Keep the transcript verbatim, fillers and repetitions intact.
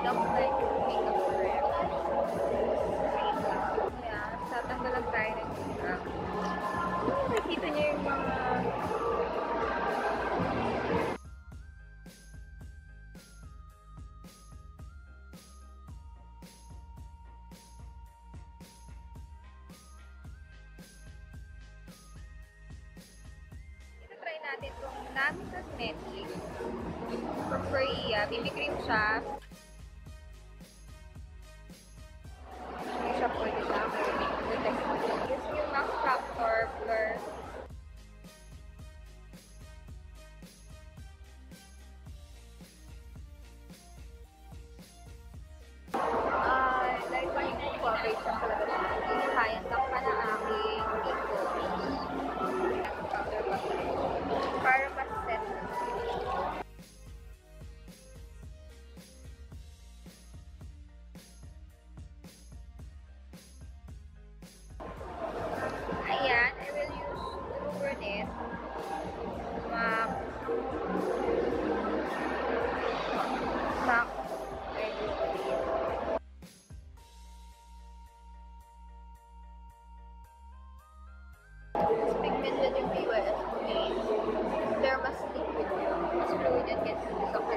enough like makeup for it. Yeah, tatanggalan tayo ng makeup. Nakikita niyo yung mga try natin itong Nami Cosmetics from Korea. B B cream siya. Hindi siya pwede sa akin. This yung Max Factor Blur. Ah, dahil pa yung coverage lang talaga siya. Hindi kaya takpa na aking ito. Para mas set. Ayan, I will use True Brunette. MAC. MAC. Mas pigmented yung B Y S face. Pero mas liquid. Mas fluid yan kasi sa